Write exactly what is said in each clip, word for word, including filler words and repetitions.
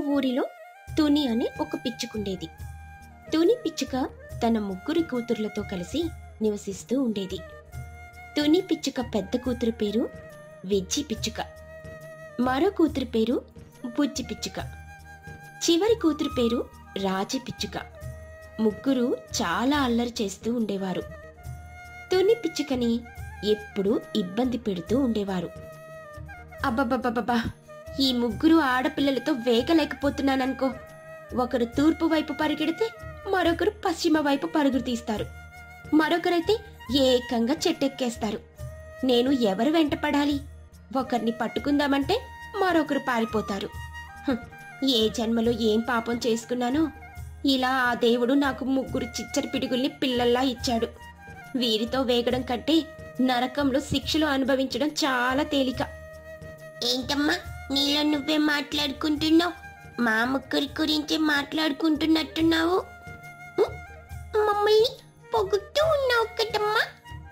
ఊరిలో తుని అనే ఒక పిచ్చుకుండేది. తుని పిచ్చుక తన ముగ్గురి కూతుర్లతో కలిసి నివసిస్తూ ఉండేది. తుని పిచ్చుక పెద్ద కూతురు పేరు వెజ్జి పిచ్చుక, మరో కూతురు పేరు బుజ్జి పిచ్చుక, చివరి కూతురు పేరు రాజి పిచ్చుక. ముగ్గురు చాలా అల్లరి చేస్తూ ఉండేవారు. తుని పిచ్చుకని ఎప్పుడూ ఇబ్బంది పెడుతూ ఉండేవారు. అబ్బబ్బబ్బబ్బా, ఈ ముగ్గురు ఆడపిల్లలతో వేగలేకపోతున్నాననుకో. ఒకరు తూర్పు వైపు పరిగెడితే మరొకరు పశ్చిమ వైపు పరుగులు తీస్తారు, మరొకరైతే ఏకంగా చెట్టెక్కేస్తారు. నేను ఎవరు వెంట పడాలి? ఒకరిని పట్టుకుందామంటే మరొకరు పారిపోతారు. హ్, ఏ జన్మలో ఏం పాపం చేసుకున్నానో ఇలా ఆ దేవుడు నాకు ముగ్గురు చిచ్చరి పిడుగుల్ని పిల్లల్లా ఇచ్చాడు. వీరితో వేగడం కంటే నరకంలో శిక్షలు అనుభవించడం చాలా తేలిక. ఏంటమ్మా నీలో నువ్వే మాట్లాడుకుంటున్నావు? మా ముగ్గురి గురించి మాట్లాడుకుంటున్నట్టున్నావు. ఉం? మమ్మల్ని పొగుడుతూ ఉన్నావు కదమ్మా.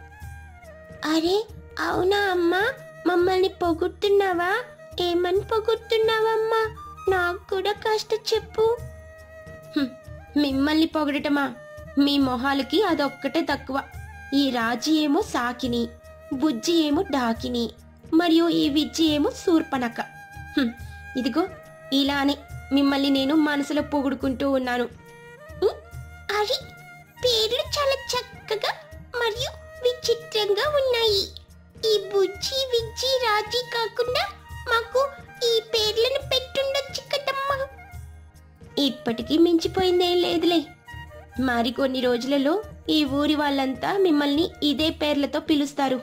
అరే అవునా అమ్మా, మమ్మల్ని పొగుడుతున్నావా? ఏమని పొగుడుతున్నావమ్మా? నాకు కూడా కాస్త చెప్పు. హ్మ్, మిమ్మల్ని పొగడటమా? మీ మొహాలకి అదొక్కటే తక్కువ. ఈ రాజీ ఏమో సాకిని, బుజ్జి ఏమో డాకిని, మరియు ఈ విజ్జి ఏమో శూర్పణఖ. హ్మ్, ఇదిగో ఇలానే మిమ్మల్ని నేను మనసులో పొగుడుకుంటూ ఉన్నాను. ఉం? అరే పేర్లు చాలా చక్కగా మరియు విచిత్రంగా ఉన్నాయి. ఈ బుజ్జి విజ్జి రాజీ కాకుండా మాకు ఈ పేర్లను పెట్టుండొచ్చు కదమ్మా. ఇప్పటికీ మించిపోయిందేం లేదులే. మరికొన్ని రోజులలో ఈ ఊరి వాళ్ళంతా మిమ్మల్ని ఇదే పేర్లతో పిలుస్తారు.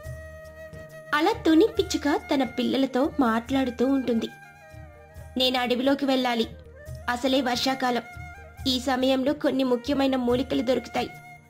అలా తుని పిచ్చుక తన పిల్లలతో మాట్లాడుతూ ఉంటుంది. నేను అడవిలోకి వెళ్ళాలి. అసలే వర్షాకాలం. ఈ సమయంలో కొన్ని ముఖ్యమైన మూలికలు దొరుకుతాయి.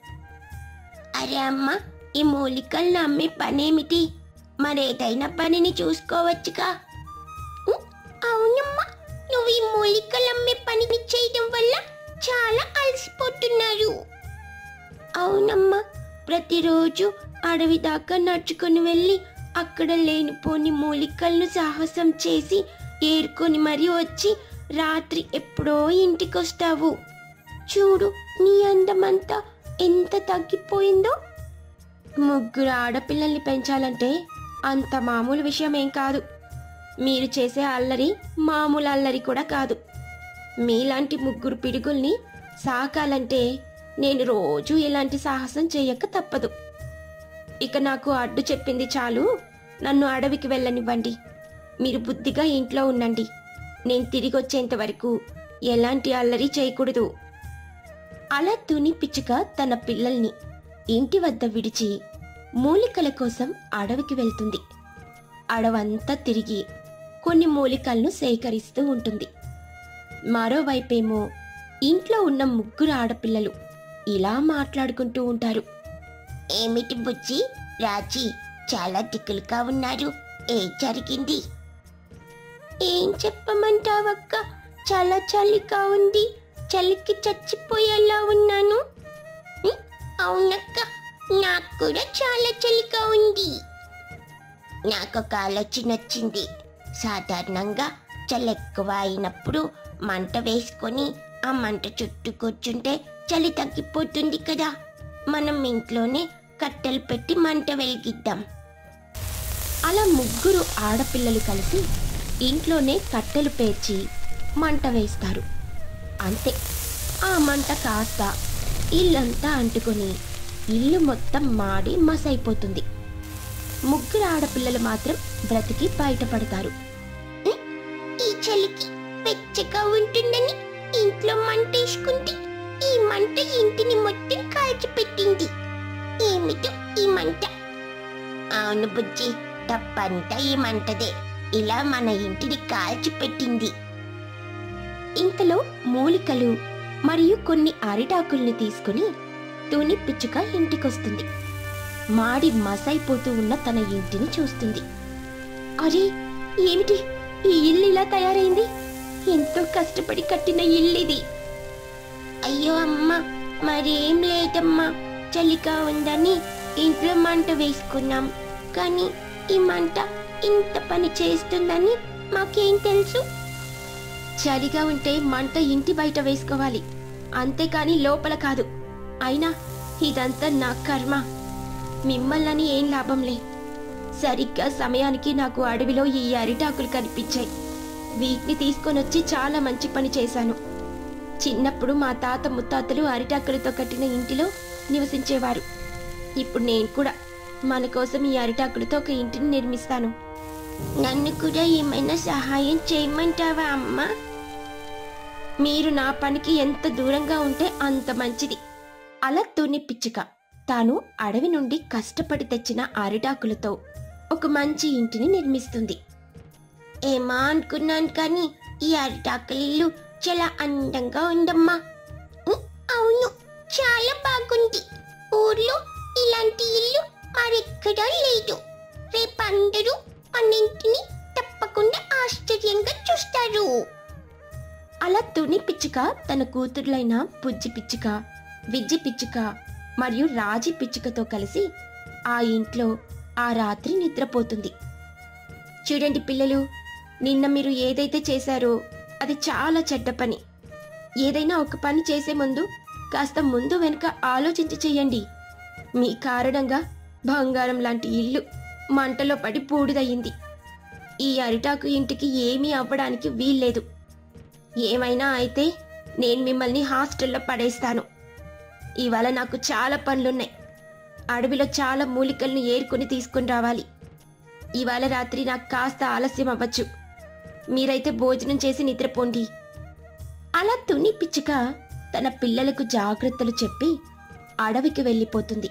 అరే అమ్మా, ఈ మూలికలను అమ్మే పనేమిటి? మరేదైనా పనిని చూసుకోవచ్చుగా. ఉం? అవునమ్మా, నువ్వు ఈ మూలికలు అమ్మే పనిని చేయడం వల్ల చాలా అలసిపోతున్నారు. అవునమ్మా, ప్రతిరోజు అడవి దాకా నడుచుకుని వెళ్ళి అక్కడ లేనిపోని మూలికలను సాహసం చేసి ఏరుకొని మరీ వచ్చి రాత్రి ఎప్పుడో ఇంటికొస్తావు. చూడు నీ అందమంతా ఎంత తగ్గిపోయిందో. ముగ్గురు ఆడపిల్లల్ని పెంచాలంటే అంత మామూలు విషయం ఏం కాదు. మీరు చేసే అల్లరి మామూలు అల్లరి కూడా కాదు. మీలాంటి ముగ్గురు పిడుగుల్ని సాకాలంటే నేను రోజూ ఇలాంటి సాహసం చేయక తప్పదు. ఇక నాకు అడ్డు చెప్పింది చాలు. నన్ను అడవికి వెళ్ళనివ్వండి. మీరు బుద్ధిగా ఇంట్లో ఉండండి. నేను తిరిగి వచ్చేంత వరకు ఎలాంటి అల్లరి చేయకూడదు. అలా తుని పిచ్చుక తన పిల్లల్ని ఇంటి వద్ద విడిచి మూలికల కోసం అడవికి వెళ్తుంది. అడవంతా తిరిగి కొన్ని మూలికలను సేకరిస్తూ ఉంటుంది. మరోవైపేమో ఇంట్లో ఉన్న ముగ్గురు ఆడపిల్లలు ఇలా మాట్లాడుకుంటూ ఉంటారు. ఏమిటి బుజ్జి రాజీ, చాలా దిక్కులుగా ఉన్నారు. ఏం జరిగింది? ఏం చెప్పమంటావక్క, చాలా చలిగా ఉంది. చలికి చచ్చిపోయేలా ఉన్నాను. ఉం? అవునక్క, నాకు కూడా చాలా చలిగా ఉంది. నాకు ఒక ఆలోచన వచ్చింది. సాధారణంగా చలి ఎక్కువ అయినప్పుడు మంట వేసుకొని ఆ మంట చుట్టూ కూర్చుంటే చలి తగ్గిపోతుంది కదా. మనం ఇంట్లోనే కట్టెలు పెట్టి మంట వెలిగిద్దాం. అలా ముగ్గురు ఆడపిల్లలు కలిసి ఇంట్లోనే కట్టెలు పేర్చి మంట వేస్తారు. అంతే, ఆ మంట కాస్త ఇల్లంతా అంటుకొని ఇల్లు మొత్తం మాడి మసైపోతుంది. ముగ్గురు ఆడపిల్లలు మాత్రం బ్రతికి బయటపడతారు. ఉం? ఈ చలికి వెచ్చగా ఉంటుందని ఇంట్లో మంట వేసుకుంటే ఈ మంట ఇంటిని మొత్తం కాల్చిపెట్టింది. ఏమిటో ఈ మంట? అవును బుజ్జి, తప్పంతా ఈ మంటదే ఇలా మన ఇంటిని కాల్చిపెట్టింది. ఇంతలో మూలికలు మరియు కొన్ని అరిటాకుల్ని తీసుకుని తుని పిచ్చుక ఇంటికొస్తుంది. మాడి మసైపోతూ ఉన్న తన ఇంటిని చూస్తుంది. అరే ఏమిటి, ఈ ఇల్లు ఇలా తయారైంది? ఎంతో కష్టపడి కట్టిన ఇల్లిది. అయ్యో అమ్మ, మరేం లేదమ్మా. చలిగా ఉందని ఇంట్లో మంట వేసుకున్నాం, కానీ ఈ మంట ఇంత పని చేస్తుందని మాకేం తెలుసు? చలిగా ఉంటే మంట ఇంటి బయట వేసుకోవాలి, అంతేకాని లోపల కాదు. అయినా ఇదంతా నా కర్మ. మిమ్మల్ని ఏం లాభంలే. సరిగ్గా సమయానికి నాకు అడవిలో ఈ అరిటాకులు కనిపించాయి. వీటిని తీసుకొనొచ్చి చాలా మంచి పని చేశాను. చిన్నప్పుడు మా తాత ముత్తాతలు అరిటాకులతో కట్టిన ఇంటిలో నివసించేవారు. ఇప్పుడు నేను కూడా మన కోసం ఈ అరిటాకులతో ఒక ఇంటిని నిర్మిస్తాను. నన్ను కూడా ఏమైనా సహాయం చేయమంటావా అమ్మా? మీరు నా పనికి ఎంత దూరంగా ఉంటే అంత మంచిది. అలా తుని పిచ్చుక తాను అడవి నుండి కష్టపడి తెచ్చిన అరిటాకులతో ఒక మంచి ఇంటిని నిర్మిస్తుంది. ఏమా అనుకున్నాను కానీ ఈ అరిటాకుల ఇల్లు చాలా అందంగా ఉందమ్మా. ఉ, అవును, చాలా బాగుంది. ఊర్లో ఇలాంటి ఇల్లు మరెక్కడా లేదు. రేపందరూ అన్నింటినీ తప్పకుండా ఆశ్చర్యంగా చూస్తారు. అలా తుని పిచ్చుక తన కూతుర్లైన బుజ్జి పిచ్చుక, విజ్జి పిచ్చుక మరియు రాజీ పిచ్చుకతో కలిసి ఆ ఇంట్లో ఆ రాత్రి నిద్రపోతుంది. చూడండి పిల్లలు, నిన్న మీరు ఏదైతే చేశారో అది చాలా చెడ్డ పని. ఏదైనా ఒక పని చేసే ముందు కాస్త ముందు వెనుక ఆలోచించి చెయ్యండి. మీ కారణంగా బంగారం లాంటి ఇల్లు మంటలో పడి బూడిదయ్యింది. ఈ అరిటాకు ఇంటికి ఏమీ అవ్వడానికి వీల్లేదు. ఏమైనా అయితే నేను మిమ్మల్ని హాస్టల్లో పడేస్తాను. ఇవాళ నాకు చాలా పనులున్నాయి. అడవిలో చాలా మూలికలను ఏరుకుని తీసుకుని రావాలి. ఇవాళ రాత్రి నాకు కాస్త ఆలస్యం అవ్వచ్చు. మీరైతే భోజనం చేసి నిద్రపోండి. అలా తుని పిచ్చుక తన పిల్లలకు జాగ్రత్తలు చెప్పి అడవికి వెళ్ళిపోతుంది.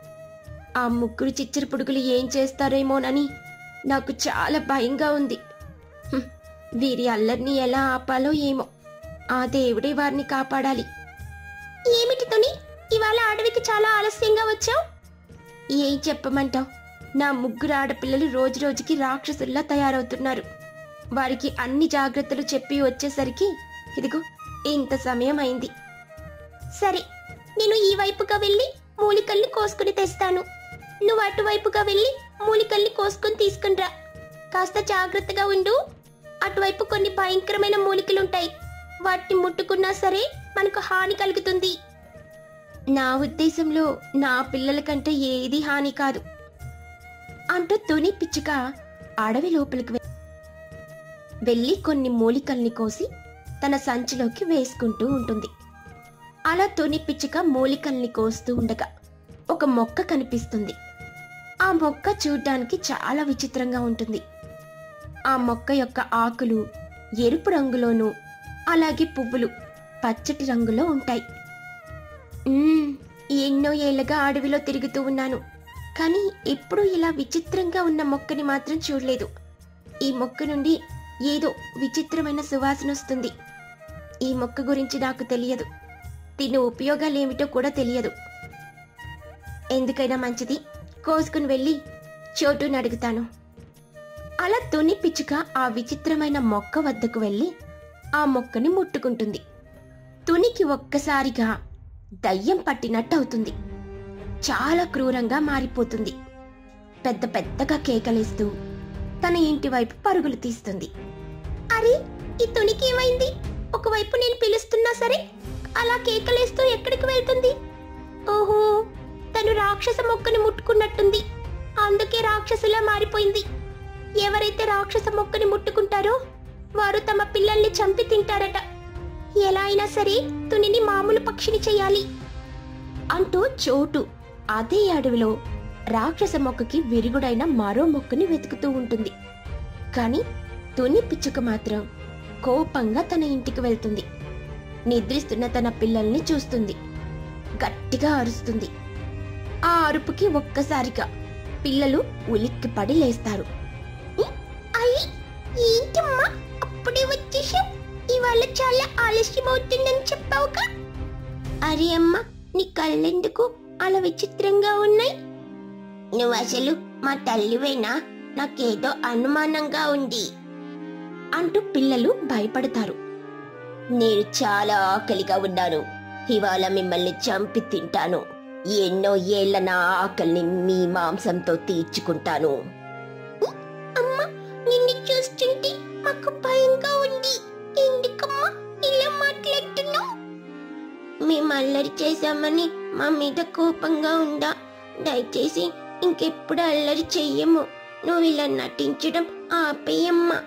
ఆ ముగ్గురు చిచ్చర పురుగులు ఏం చేస్తారేమోనని నాకు చాలా భయంగా ఉంది. హ్మ్, వీరి అల్లరిని ఎలా ఆపాలో ఏమో. ఆ దేవుడే వారిని కాపాడాలి. ఏమిటి తుని, ఇవాళ అడవికి చాలా ఆలస్యంగా వచ్చావు? ఏం చెప్పమంటావు? నా ముగ్గురు ఆడపిల్లలు రోజు రోజుకి రాక్షసుల్లా తయారవుతున్నారు. వారికి అన్ని జాగ్రత్తలు చెప్పి వచ్చేసరికి ఇదిగో ఇంత సమయం అయింది. సరే, నేను ఈ వైపుగా వెళ్ళి మూలికల్ని కోసుకుని తెస్తాను. నువ్వు అటువైపుగా వెళ్ళి మూలికల్ని కోసుకుని తీసుకునిరా. కాస్త జాగ్రత్తగా ఉండు. అటువైపు కొన్ని భయంకరమైన మూలికలుంటాయి. వాటిని ముట్టుకున్నా సరే మనకు హాని కలుగుతుంది. నా ఉద్దేశంలో నా పిల్లల కంటే ఏది హాని కాదు అంటూ తుని పిచ్చుక అడవి లోపలికి వెళ్ళి కొన్ని మూలికల్ని కోసి తన సంచిలోకి వేసుకుంటూ ఉంటుంది. అలా తుని పిచ్చుక మూలికల్ని కోస్తూ ఉండగా ఒక మొక్క కనిపిస్తుంది. ఆ మొక్క చూడ్డానికి చాలా విచిత్రంగా ఉంటుంది. ఆ మొక్క యొక్క ఆకులు ఎరుపు రంగులోనూ అలాగే పువ్వులు పచ్చటి రంగులో ఉంటాయి. మ్మ్, ఎన్నో ఏళ్లుగా అడవిలో తిరుగుతూ ఉన్నాను, కానీ ఎప్పుడూ ఇలా విచిత్రంగా ఉన్న మొక్కని మాత్రం చూడలేదు. ఈ మొక్క నుండి ఏదో విచిత్రమైన సువాసన వస్తుంది. ఈ మొక్క గురించి నాకు తెలియదు. దీని ఉపయోగాలేమిటో కూడా తెలియదు. ఎందుకైనా మంచిది, కోసుకుని వెళ్ళి చోటుని అడుగుతాను. అలా తుని పిచ్చుక ఆ విచిత్రమైన మొక్క వద్దకు వెళ్ళి ఆ మొక్కని ముట్టుకుంటుంది. తునికి ఒక్కసారిగా దయ్యం పట్టినట్టు అవుతుంది. చాలా క్రూరంగా మారిపోతుంది. పెద్ద పెద్దగా కేకలేస్తూ తన ఇంటి వైపు పరుగులు తీస్తుంది. అరే, ఈ తునికి ఏమైంది? ఒకవైపు నేను పిలుస్తున్నా సరే అలా కేకలేస్తూ ఎక్కడికి వెళ్తుంది? ఓహో, తను రాక్షస మొక్కని ముట్టుకున్నట్టుంది. అందుకే రాక్షసులా మారిపోయింది. ఎవరైతే రాక్షస మొక్కని ముట్టుకుంటారో వారు తమ పిల్లల్ని చంపి తింటారట. ఎలా అయినా సరే తునిని మామూలు పక్షిని చెయ్యాలి అంటూ చోటు అదే అడవిలో రాక్షస మొక్కకి విరుగుడైన మరో మొక్కని వెతుకుతూ ఉంటుంది. కాని తుని పిచ్చుక మాత్రం కోపంగా తన ఇంటికి వెళ్తుంది. నిద్రిస్తున్న తన పిల్లల్ని చూస్తుంది. గట్టిగా అరుస్తుంది. ఆ అరుపుకి ఒక్కసారిగా పిల్లలు ఉలిక్కిపడి లేస్తారు. అయ్యి, ఏంటమ్మా అప్పుడే వచ్చేసావు? ఇవాళ చాలా ఆలస్యం అవుతుందని చెప్పావుగా. అరే అమ్మా, నీ కళ్ళెందుకు అలా విచిత్రంగా ఉన్నాయి? నువ్వు అసలు మా తల్లివేనా? నాకేదో అనుమానంగా ఉంది అంటూ పిల్లలు భయపడతారు. నేను చాలా ఆకలిగా ఉన్నాను. ఇవాళ మిమ్మల్ని చంపి తింటాను. ఎన్నో ఏళ్ల నా ఆకలిని మీ మాంసంతో తీర్చుకుంటాను. అమ్మా, నిన్ను చూస్తుంటే మాకు భయంగా ఉంది. ఎందుకు అల్లరి చేశామని మా మీద కోపంగా ఉందా? దయచేసి ఇంకెప్పుడు అల్లరి చెయ్యము. నువ్వు ఇలా నటించడం ఆపేయమ్మా.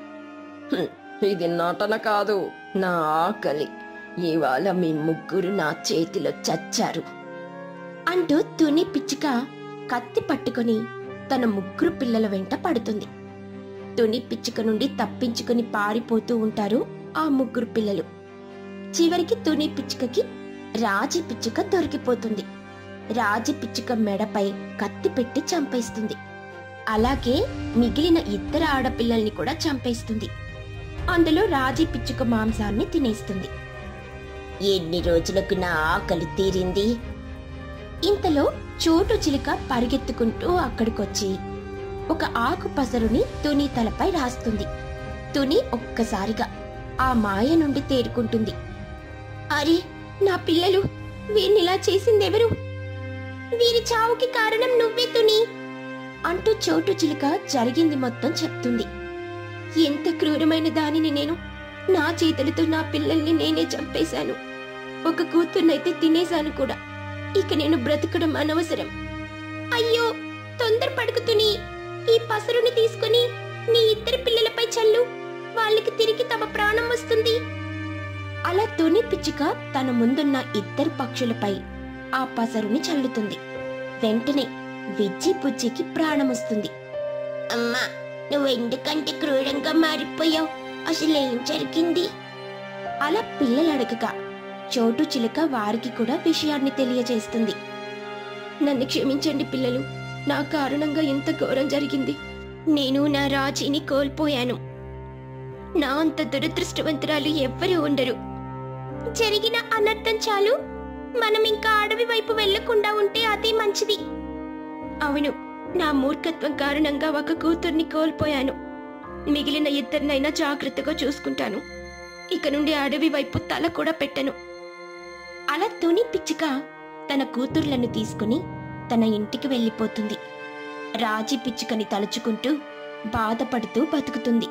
ఇది నటన కాదు, నా ఆకలి. ఇవాళ మీ ముగ్గురు నా చేతిలో చచ్చారు అంటూ తుని పిచ్చుక కత్తి పట్టుకుని తన ముగ్గురు పిల్లల వెంట పడుతుంది. తుని పిచ్చుక నుండి తప్పించుకుని పారిపోతూ ఉంటారు ఆ ముగ్గురు పిల్లలు. చివరికి తుని పిచ్చుకకి రాజీ పిచ్చుక దొరికిపోతుంది. రాజీ పిచ్చుక మెడపై కత్తి పెట్టి చంపేస్తుంది. అలాగే మిగిలిన ఇద్దరు ఆడపిల్లల్ని కూడా చంపేస్తుంది. అందులో రాజీ పిచ్చుక మాంసాన్ని తినేస్తుంది. ఎన్ని రోజులకు నా ఆకలి తీరింది? ఇంతలో చోటు చిలుక పరిగెత్తుకుంటూ అక్కడికొచ్చి ఒక ఆకు పసరుని తుని తలపై రాస్తుంది. తుని ఒక్కసారిగా ఆ మాయ నుండి తేరుకుంటుంది. అరే, నా పిల్లలు! వీరినిలా చేసిందెవరు? వీరి చావుకి కారణం నువ్వే తుని అంటూ చోటు చిలుక జరిగింది మొత్తం చెప్తుంది. ఎంత క్రూరమైన దానిని నేను! నా చేతులతో నా పిల్లల్ని నేనే చంపేశాను. ఒక కూతుర్నైతే తినేశాను కూడా. ఇక నేను బ్రతకడం అనవసరం. అయ్యో, తొందరపడకు తుని. ఈ పసరుని తీసుకుని నీ ఇద్దరు పిల్లలపై చల్లు. వాళ్ళకి తిరిగి తమ ప్రాణం వస్తుంది. అలా తుని పిచ్చుక తన ముందున్న ఇద్దరు పక్షులపై ఆ పసరుని చల్లుతుంది. వెంటనే విజ్జి పుజ్జికి ప్రాణం వస్తుంది. అమ్మా, నువ్వు ఎందుకంటే క్రూరంగా మారిపోయావు? అసలేం జరిగింది? అలా పిల్లలు అడగగా చోటు చిలుక వారికి కూడా విషయాన్ని తెలియజేస్తుంది. నన్ను క్షమించండి పిల్లలు. నా కారణంగా ఇంత ఘోరం జరిగింది. నేను నా రాజీని కోల్పోయాను. నా అంత దురదృష్టవంతురాలు ఎవ్వరూ ఉండరు. జరిగిన అనర్థం చాలు. మనం ఇంకా అడవి వైపు వెళ్లకుండా ఉంటే అదే మంచిది. అవును, నా మూర్ఖత్వం కారణంగా ఒక కూతుర్ని కోల్పోయాను. మిగిలిన ఇద్దరినైనా జాగ్రత్తగా చూసుకుంటాను. ఇక నుండి అడవి వైపు తల కూడా పెట్టను. అలా తుని పిచ్చుక తన కూతుర్లను తీసుకుని తన ఇంటికి వెళ్ళిపోతుంది. రాజీ పిచ్చుకని తలుచుకుంటూ బాధపడుతూ బతుకుతుంది.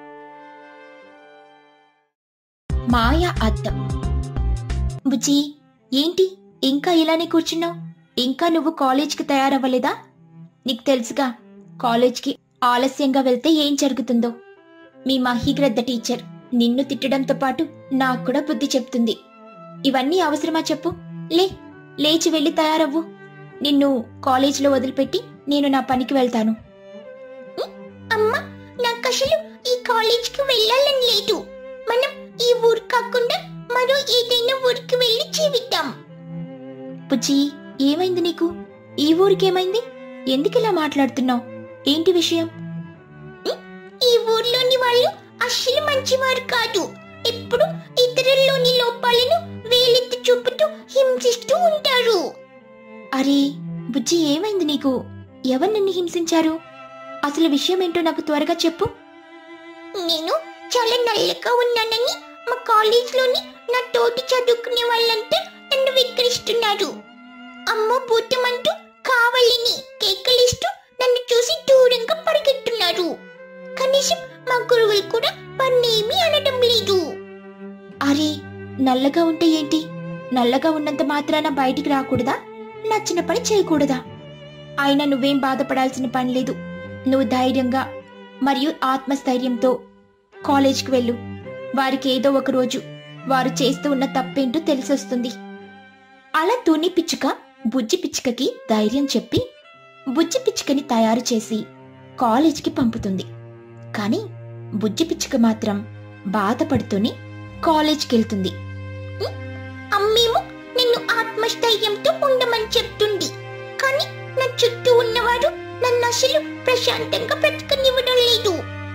మాయా అద్దం. బుజ్జి, ఏంటి ఇంకా ఇలానే కూర్చున్నావు? ఇంకా నువ్వు కాలేజ్కి తయారవ్వలేదా? నీకు తెలుసుగా, కాలేజ్కి ఆలస్యంగా వెళ్తే ఏం జరుగుతుందో. మీ మహీగ్రద్ద టీచర్ నిన్ను తిట్టడంతో పాటు నాకు కూడా బుద్ధి చెప్తుంది. ఇవన్నీ అవసరమా చెప్పు? లే, లేచి వెళ్ళి తయారవ్వు. నిన్ను కాలేజీలో వదిలిపెట్టి నేను నా పనికి వెళ్తాను. అమ్మా, నాకు అసలు ఈ కాలేజ్కి వెళ్ళాలని లేదు. మనం ఈ ఊరు కాకుండా మరో ఏదైనా ఊరికి వెళ్ళి జీవిద్దాం. పుచ్చి, ఏమైంది నీకు? ఈ ఊరికేమైంది? ఎందుకిలా మాట్లాడుతున్నావు? ఏంటి విషయం? ఈ ఊర్లోని వాళ్ళు అస్సలు మంచివారు కాదు. ఎప్పుడు ఇతరుల్లోని లోపాలను వేలెత్తి చూపుతూ హింసిస్తూ ఉంటారు. అరే బుజ్జి, ఏమైంది నీకు? ఎవరు నిన్ను హింసించారు? అసలు విషయం ఏంటో నాకు త్వరగా చెప్పు. నేను చాలా నల్లగా ఉన్నానని మా కాలేజ్లోని నా తోటి చదువుకునే వాళ్ళంతా నన్ను విక్రిస్తున్నారు. అమ్మ భూతమంటూ కావాలని కేకలిస్తూ నన్ను చూసి దూరంగా పరిగెత్తున్నారు. కనీసం మా గురువులు కూడా వారినేమీ అనడం లేదు. అరే, నల్లగా ఉంటే ఏంటి? నల్లగా ఉన్నంత మాత్రాన బయటికి రాకూడదా? నచ్చిన పని చేయకూడదా? అయినా నువ్వేం బాధపడాల్సిన పని లేదు. నువ్వు ధైర్యంగా మరియు ఆత్మస్థైర్యంతో కాలేజ్కి వెళ్ళు. వారికి ఏదో ఒక రోజు వారు చేస్తూ ఉన్న తప్పేంటో తెలిసొస్తుంది. అలా తుని పిచ్చుక బుజ్జి పిచ్చుకకి ధైర్యం చెప్పి బుజ్జి పిచ్చుకని తయారు చేసి కాలేజ్కి పంపుతుంది. కానీ బుజ్జి పిచ్చుక మాత్రం బాధపడుతూనే కాలేజ్కి వెళ్తుంది. అమ్మేమో నిన్ను ఆత్మస్థైర్యంతో ఉండమని చెప్తుంది. కానీ నా చుట్టూ ఉన్నవారు నన్ను అసలు ప్రశాంతంగా బ్రతకనివ్వడం లేదు.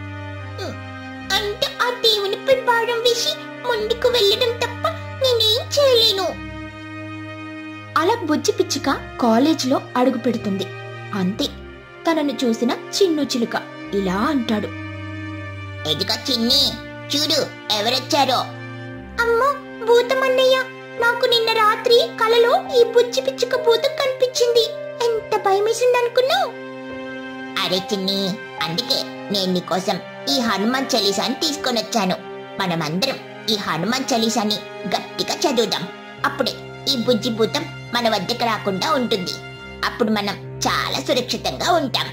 అంటే ఆ దేవునిపై భారం వేసి ముందుకు వెళ్ళడం తప్ప నేనేం చేయలేను. అలా బుజ్జి పిచ్చుక కాలేజ్లో అడుగు పెడుతుంది. అంతే, తనను చూసిన చిన్ను చిలుక ఇలా అంటాడు. ఎదుగా చిన్ని, చూడు ఎవరొచ్చారో. అమ్మో, భూతమన్నయ్య, నాకు నిన్న రాత్రి కలలో ఈ బుజ్జి పిచ్చుక భూతం కనిపించింది. ఎంత భయమేసింది అనుకున్నావు? అరే చిన్ని, అందుకే నేను నీకోసం ఈ హనుమాన్ చాలీసాని తీసుకొని వచ్చాను. మనమందరం ఈ హనుమాన్ చాలీసాని గట్టిగా చదువుదాం. అప్పుడే ఈ బుజ్జి భూతం మన వద్దకు రాకుండా ఉంటుంది. అప్పుడు మనం చాలా సురక్షితంగా ఉంటాం.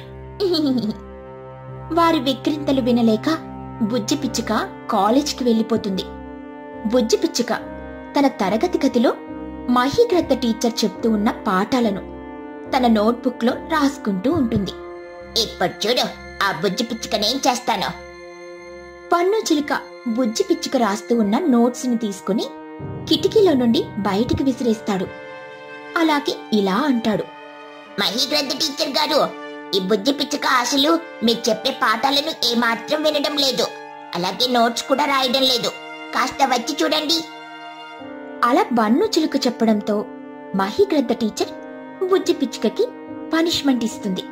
వారి వెక్కిరింతలు వినలేక బుజ్జి పిచ్చుక కాలేజీకి వెళ్ళిపోతుంది. బుజ్జి పిచ్చుక తన తరగతి గదిలో మహీగ్రద్ద టీచర్ చెప్తూ ఉన్న పాఠాలను తన నోట్బుక్ లో రాసుకుంటూ ఉంటుంది. ఇప్పుడు చూడు ఆ బుజ్జి పిచ్చుకనేం చేస్తానో. పన్ను చిలుక బుజ్జి పిచ్చుక రాస్తూ ఉన్న నోట్స్ ని తీసుకుని కిటికీలో నుండి బయటికి విసిరేస్తాడు. అలాగే ఇలా అంటాడు, మహీగ్రద్ద టీచర్ గారు, ఈ బుజ్జి పిచ్చుక అసలు మీరు చెప్పే పాఠాలను ఏమాత్రం వినడం లేదు, అలాగే నోట్స్ కూడా రాయడం లేదు. కాస్త వచ్చి చూడండి. అలా బన్ను చిలుక చెప్పడంతో మహీగ్రద్ద టీచర్ బుజ్జి పిచ్చుకకి పనిష్మెంట్ ఇస్తుంది.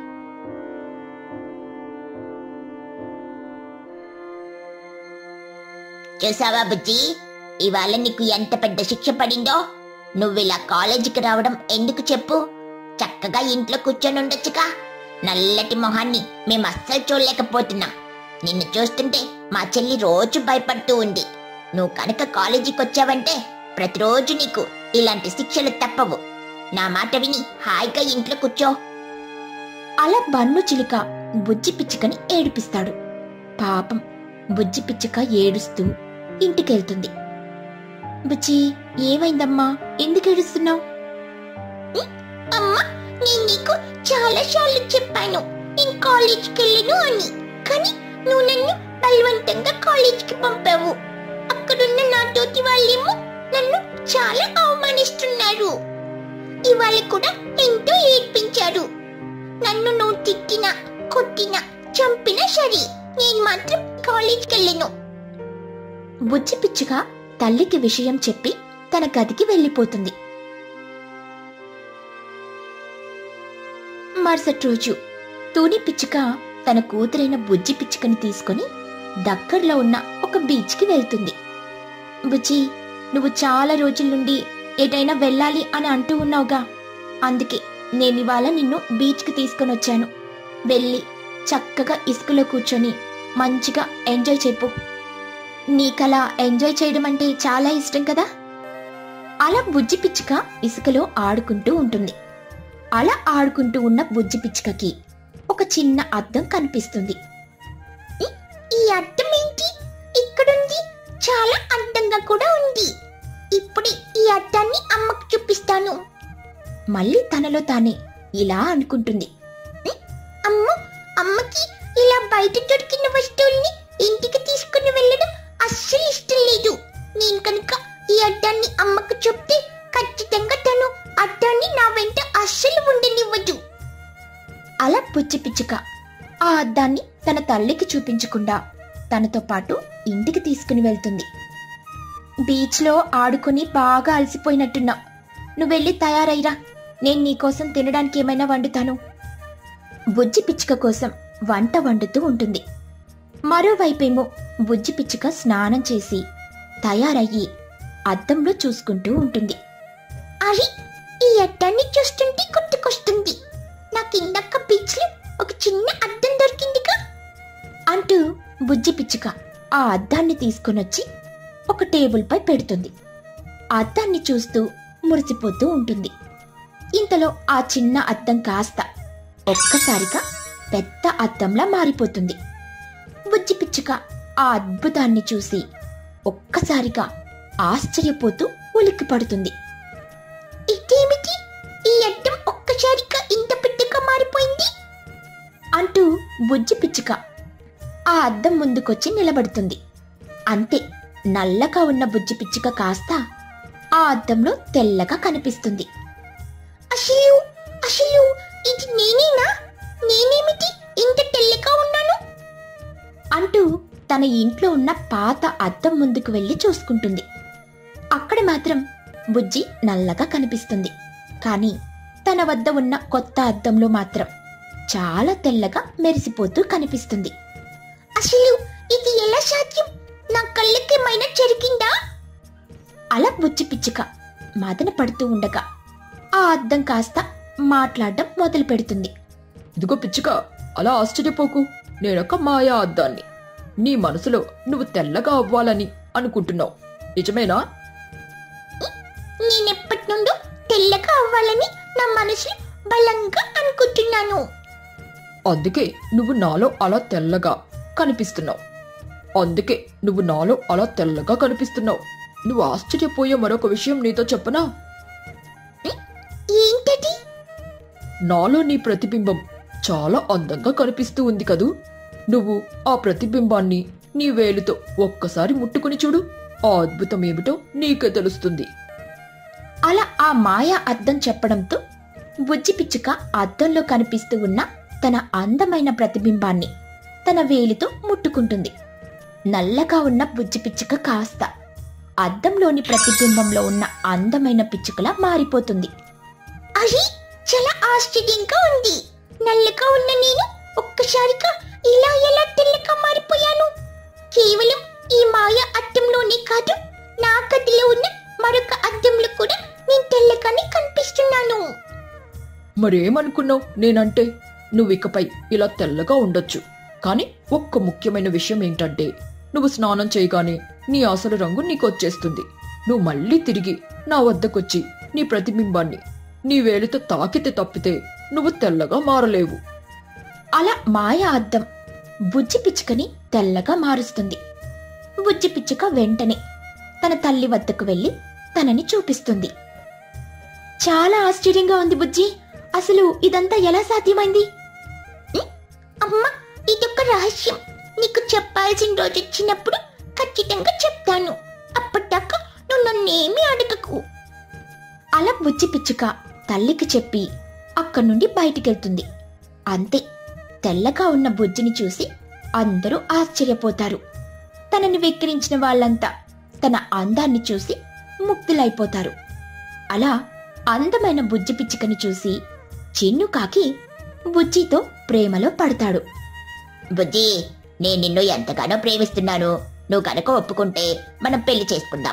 చూసావా బుజ్జి, ఇవాళ నీకు ఎంత పెద్ద శిక్ష పడిందో. నువ్విలా కాలేజీకి రావడం ఎందుకు చెప్పు? చక్కగా ఇంట్లో కూర్చొని ఉండొచ్చుగా. నల్లటి మొహాన్ని మేము అస్సలు చూడలేకపోతున్నాం. నిన్ను చూస్తుంటే మా చెల్లి రోజు భయపడుతూ ఉంది. నువ్వు కనుక కాలేజీకి వచ్చావంటే ప్రతిరోజు నీకు ఇలాంటి శిక్షలు తప్పవు. నా మాట విని హాయిగా ఇంట్లో కూర్చో. అలా బన్ను చిలుక బుజ్జి పిచ్చుకని ఏడిపిస్తాడు. పాపం బుజ్జి పిచ్చుక ఏడుస్తూ ఇంటికెళ్తుంది. బుజ్జి, ఏమైందమ్మా, ఎందుకు ఏడుస్తున్నావు? అమ్మా, నేను నీకు చాలా సార్లు చెప్పాను నేను కాలేజీకి వెళ్ళను అని, కానీ నువ్వు నన్ను బలవంతంగా కాలేజీకి పంపావు. అక్కడున్న నా తోటి వాళ్ళేమో నన్ను చాలా అవమానిస్తున్నారు. ఇవాళ కూడా ఎంతో ఏడ్పించారు. నన్ను నువ్వు తిట్టినా కొట్టినా చంపినా సరే నేను మాత్రం కాలేజీకి వెళ్ళను. బుజ్జి పిచ్చుక తల్లికి విషయం చెప్పి తన గదికి వెళ్ళిపోతుంది. మరుసటి రోజు తూని పిచ్చుక తన కూతురైన బుజ్జి పిచ్చుకని తీసుకుని దగ్గరలో ఉన్న ఒక బీచ్కి వెళ్తుంది. బుజ్జి, నువ్వు చాలా రోజుల నుండి ఎటైనా వెళ్ళాలి అని అంటూ ఉన్నావుగా, అందుకే నేనివాళ నిన్ను బీచ్కి తీసుకుని వచ్చాను. వెళ్ళి చక్కగా ఇసుకలో కూర్చొని మంచిగా ఎంజాయ్ చెప్పు. నీకలా ఎంజాయ్ చేయడం అంటే చాలా ఇష్టం కదా. అలా బుజ్జి పిచ్చుక ఇసుకలో ఆడుకుంటూ ఉంటుంది. అలా ఆడుకుంటూ ఉన్న బుజ్జి పిచ్చుకకి ఒక చిన్న అద్దం కనిపిస్తుంది. ఈ అద్దం ఏంటి ఇక్కడుంది? చాలా అందంగా కూడా ఉంది. ఇప్పుడే ఈ అద్దాన్ని అమ్మకు చూపిస్తాను. మళ్ళీ తనలో తానే ఇలా అనుకుంటుంది. అమ్మ, అమ్మకి ఇలా బయట దొరికిన వస్తువుల్ని ఇంటికి తీసుకుని వెళ్ళడం అస్సలు ఇష్టం లేదు. నేను కనుక ఈ అద్దాన్ని అమ్మకు చెప్తే ఖచ్చితంగా తను అద్దాన్ని నా వెంట అస్సలు ఉండనివ్వదు. అలా బుజ్జి పిచ్చుక ఆ అద్దాన్ని తన తల్లికి చూపించకుండా తనతో పాటు ఇంటికి తీసుకుని వెళ్తుంది. బీచ్లో ఆడుకుని బాగా అలసిపోయినట్టున్నా, నువ్వెళ్ళి తయారైరా, నేను నీకోసం తినడానికి ఏమైనా వండుతాను. బుజ్జి పిచ్చుక కోసం వంట వండుతూ ఉంటుంది. మరోవైపేమో బుజ్జి పిచ్చుక స్నానం చేసి తయారయ్యి అద్దంలో చూసుకుంటూ ఉంటుంది. అరే, ఈ అద్దాన్ని చూస్తుంటే గుర్తుకొస్తుంది, నాకు ఇందాక బీచ్లో ఒక చిన్న అద్దం దొరికిందిగా అంటూ బుజ్జి పిచ్చుక ఆ అద్దాన్ని తీసుకునొచ్చి ఒక టేబుల్ పై పెడుతుంది. ఆ అద్దాన్ని చూస్తూ మురిసిపోతూ ఉంటుంది. ఇంతలో ఆ చిన్న అద్దం కాస్త ఒక్కసారిగా పెద్ద అద్దంలా మారిపోతుంది. బుజ్జి పిచ్చుక ఆ అద్భుతాన్ని చూసి ఒక్కసారిగా ఆశ్చర్యపోతూ ఉలిక్కి పడుతుంది. ఇదేమిటి, ఈ అద్దం ఒక్కసారిగా ఇంత పెద్దగా మారిపోయింది అంటూ బుజ్జి పిచ్చుక ఆ అద్దం ముందుకొచ్చి నిలబడుతుంది. అంతే, నల్లగా ఉన్న బుజ్జి పిచ్చుక కాస్త ఆ అద్దంలో తెల్లగా కనిపిస్తుంది. అసలు అసలు ఇది నేనేనా? నేనేమిటి ఇంత తెల్లగా ఉన్నాను అంటూ తన ఇంట్లో ఉన్న పాత అద్దం ముందుకు వెళ్లి చూసుకుంటుంది. అక్కడ మాత్రం బుజ్జి నల్లగా కనిపిస్తుంది. కానీ తన వద్ద ఉన్న కొత్త అద్దంలో మాత్రం చాలా తెల్లగా మెరిసిపోతూ కనిపిస్తుంది. అసలు ఇది ఎలా సాధ్యం? నా కళ్ళకేమైనా జరిగిందా? అలా బుజ్జి పిచ్చుక మదన పడుతూ ఉండగా ఆ అద్దం కాస్త మాట్లాడడం మొదలు పెడుతుంది. ఇదిగో పిచ్చుక, అలా ఆశ్చర్యపోకు. నేనొక మాయా అద్దాన్ని. నీ మనసులో నువ్వు తెల్లగా అవ్వాలని అనుకుంటున్నావు, నిజమేనా? నేనెప్పటి ముందు తెల్లగా అవ్వాలని నా మనసు బలంగా అనుకుంటున్నాను. అందుకే నువ్వు నాలో అలా తెల్లగా కనిపిస్తున్నావు అందుకే నువ్వు నాలో అలా తెల్లగా కనిపిస్తున్నావు నువ్వు ఆశ్చర్యపోయే మరొక విషయం నీతో చెప్పనా? ఏంటది? నాలో నీ ప్రతిబింబం చాలా అందంగా కనిపిస్తూ ఉంది కదూ. నువ్వు ఆ ప్రతిబింబాన్ని నీ వేలుతో ఒక్కసారి ముట్టుకుని చూడు. ఆ అద్భుతం ఏమిటో నీకే తెలుస్తుంది. అలా ఆ మాయా అద్దం చెప్పడంతో బుజ్జి పిచ్చుక అద్దంలో కనిపిస్తూ ఉన్న తన అందమైన ప్రతిబింబాన్ని తన వేలితో ముట్టుకుంటుంది. నల్లగా ఉన్న బుజ్జి పిచ్చుక కాస్త అద్దంలోని ప్రతిబింబంలో ఉన్న అందమైన పిచ్చుకలా మారిపోతుంది. అది చాలా ఆశ్చర్యంగా ఉంది. నల్లగా ఉన్న నేను ఒక్కసారిగా ఇలా ఎలా తెల్లగా మారిపోయాను? కేవలం ఈ మాయా అద్దంలోనే కాదు, నా గదిలో ఉన్న మరొక అద్దంలో కూడా నేను తెల్లగానే కనిపిస్తున్నాను. మరేమనుకున్నావు నేనంటే? నువ్వు ఇకపై ఇలా తెల్లగా ఉండొచ్చు. కానీ ఒక్క ముఖ్యమైన విషయం ఏంటంటే, నువ్వు స్నానం చేయగానే నీ అసలు రంగు నీకొచ్చేస్తుంది. నువ్వు మళ్ళీ తిరిగి నా వద్దకొచ్చి నీ ప్రతిబింబాన్ని నీ వేలితో తాకితే తప్పితే నువ్వు తెల్లగా మారలేవు. అలా మాయా అద్దం బుజ్జి పిచ్చుకని తెల్లగా మారుస్తుంది. బుజ్జి పిచ్చుక వెంటనే తన తల్లి వద్దకు వెళ్లి తనని చూపిస్తుంది. చాలా ఆశ్చర్యంగా ఉంది బుజ్జి, అసలు ఇదంతా ఎలా సాధ్యమైంది? అమ్మా, ఇదొక రహస్యం. నీకు చెప్పాల్సిన రోజు వచ్చినప్పుడు ఖచ్చితంగా చెప్తాను. అప్పటిదాకా నువ్వు నన్నేమీ అడగకు. అలా బుజ్జి పిచ్చుక తల్లికి చెప్పి అక్కడి నుండి బయటికెళ్తుంది. అంతే, తెల్లగా ఉన్న బుజ్జిని చూసి అందరూ ఆశ్చర్యపోతారు. తనని వెక్కిరించిన వాళ్ళంతా తన అందాన్ని చూసి ముగ్ధులైపోతారు. అలా అందమైన బుజ్జి పిచ్చుకని చూసి చిన్ను కాకి బుజ్జితో ప్రేమలో పడతాడు. బుజ్జి, నేను నిన్ను ఎంతగానో ప్రేమిస్తున్నాను. నువ్వు కనుక ఒప్పుకుంటే మనం పెళ్లి చేసుకుందాం.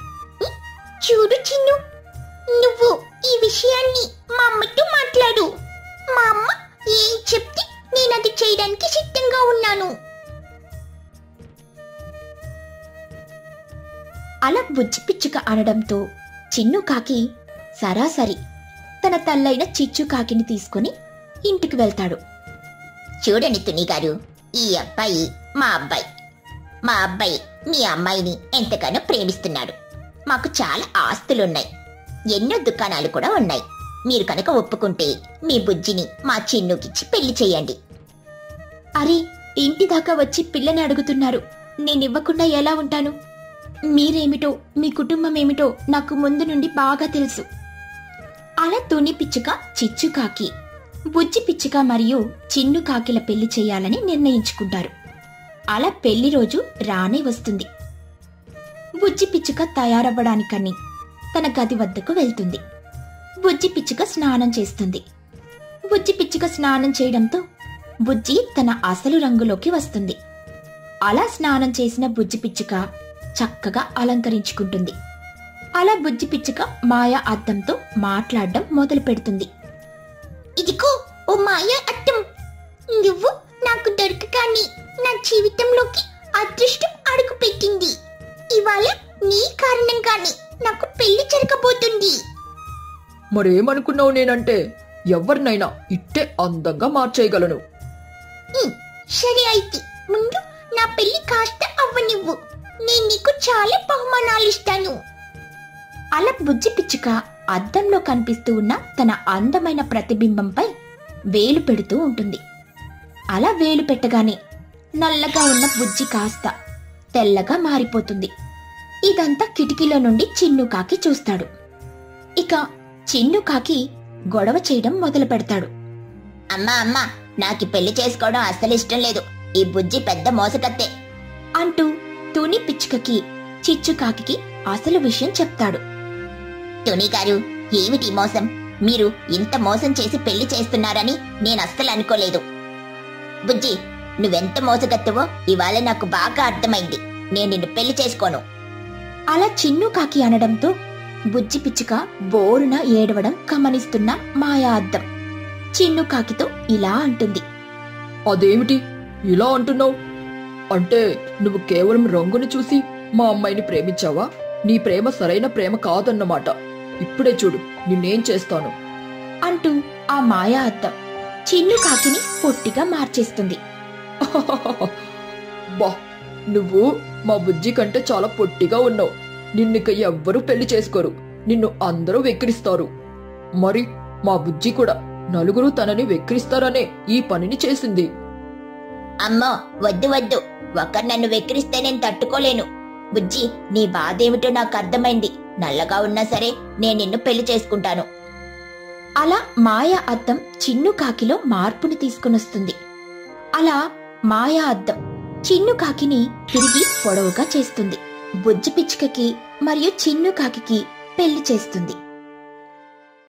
చూడు చిన్ను, నువ్వు ఈ విషయాన్ని మా అమ్మతో మాట్లాడు. మా అమ్మ ఏం చెప్తే నేను అది చేయడానికి సిద్ధంగా ఉన్నాను. అలా బుజ్జి పిచ్చుక అనడంతో చిన్ను కాకి సరాసరి తన తల్లైన చిచ్చు కాకిని తీసుకుని ఇంటికి వెళ్తాడు. చూడండి తుని గారు, ఈ అబ్బాయి మా అబ్బాయి. మా అబ్బాయి మీ అమ్మాయిని ఎంతగానో ప్రేమిస్తున్నాడు. మాకు చాలా ఆస్తులున్నాయి, ఎన్నో దుకాణాలు కూడా ఉన్నాయి. మీరు కనుక ఒప్పుకుంటే మీ బుజ్జిని మా చిన్నుకిచ్చి పెళ్లి చేయండి. అరే, ఇంటి దాకా వచ్చి పిల్లని అడుగుతున్నారు, నేనివ్వకుండా ఎలా ఉంటాను? మీరేమిటో మీ కుటుంబం ఏమిటో నాకు ముందు నుండి బాగా తెలుసు. అలా తుని పిచ్చుక, చిచ్చు కాకి బుజ్జి పిచ్చుక మరియు చిన్ను కాకిల పెళ్లి చేయాలని నిర్ణయించుకుంటారు. అలా పెళ్లి రోజు రానే వస్తుంది. బుజ్జి పిచ్చుక తయారవ్వడానికని తన గది వద్దకు వెళ్తుంది. బుజ్జి పిచ్చుక స్నానం చేస్తుంది. బుజ్జి పిచ్చుక స్నానం చేయడంతో బుజ్జి తన అసలు రంగులోకి వస్తుంది. అలా స్నానం చేసిన బుజ్జి పిచ్చుక చక్కగా అలంకరించుకుంటుంది. అలా బుజ్జి పిచ్చుక మాయా అద్దంతో మాట్లాడడం మొదలు పెడుతుంది. ఇదిగో ఓ మాయా అద్దం, నువ్వు నాకు దొరకగానే నా జీవితంలోకి అదృష్టం అడుగు పెట్టింది. ఇవాళ నీ కారణంగానే నాకు పెళ్లి జరగబోతుంది. మరేమనుకున్నావు నేనంటే? ఎవరినైనా ఇట్టే అందంగా మార్చేయగలను. సరే అయితే ముందు నా పెళ్లి కాస్త అవ్వనివ్వు, నేను నీకు చాలా బహుమానాలు ఇస్తాను. అలా బుజ్జి పిచ్చుక అద్దంలో కనిపిస్తూ ఉన్న తన అందమైన ప్రతిబింబంపై వేలు పెడుతూ ఉంటుంది. అలా వేలు పెట్టగానే నల్లగా ఉన్న బుజ్జి కాస్త తెల్లగా మారిపోతుంది. ఇదంతా కిటికీలో నుండి చిన్ను కాకి చూస్తాడు. ఇక చిన్ను కాకి గొడవ చేయడం మొదలు పెడతాడు. అమ్మా అమ్మా, నాకు పెళ్లి చేసుకోవడం అస్సలు ఇష్టం లేదు. ఈ బుజ్జి పెద్ద మోసకత్తే అంటూ తుని పిచ్చుకకి, చిచ్చు కాకి అసలు విషయం చెప్తాడు. తుని గారు, ఏమిటి మోసం? మీరు ఇంత మోసం చేసి పెళ్లి చేస్తున్నారని నేను అస్సలు అనుకోలేదు. బుజ్జి, నువ్వెంత మోసగత్తవో ఇవాళ నాకు బాగా అర్థమైంది. నేను నిన్ను పెళ్లి చేసుకోను. అలా చిన్ను కాకి అనడంతో బుజ్జి పిచ్చుక బోరున ఏడవడం గమనిస్తున్న మాయా అద్దం చిన్ను కాకితో ఇలా అంటుంది. అదేమిటి ఇలా అంటున్నావు? అంటే నువ్వు కేవలం రంగుని చూసి మా అమ్మాయిని ప్రేమించావా? నీ ప్రేమ సరైన ప్రేమ కాదన్నమాట. ఇప్పుడే చూడు నిన్నేం చేస్తాను అంటూ ఆ మాయా అద్దం చిన్ను కాకిని పొట్టిగా మార్చేస్తుంది. బా నువ్వు మా బుజ్జి కంటే చాలా పొట్టిగా ఉన్నావు. నిన్నిక ఎవ్వరూ పెళ్లి చేసుకోరు. నిన్ను అందరూ వెక్కిరిస్తారు. మరి మా బుజ్జి కూడా నలుగురు తనని వెక్కిరిస్తారనే ఈ పనిని చేసింది. అమ్మో వద్దు వద్దు, ఒకరు నన్ను వెక్కిరిస్తే నేను తట్టుకోలేను. బుజ్జి, నీ బాధేమిటో నాకు అర్థమైంది. నల్లగా ఉన్నా సరే నేను నిన్ను పెళ్లి చేసుకుంటాను. అలా మాయా అద్దం చిన్ను కాకిలో మార్పుని తీసుకునొస్తుంది. అలా మాయా అద్దం చిన్ను కాకిని తిరిగి పొడవుగా చేస్తుంది. బుజ్జి పిచ్చుకకి మరియు చిన్ను కాకికి పెళ్లి చేస్తుంది.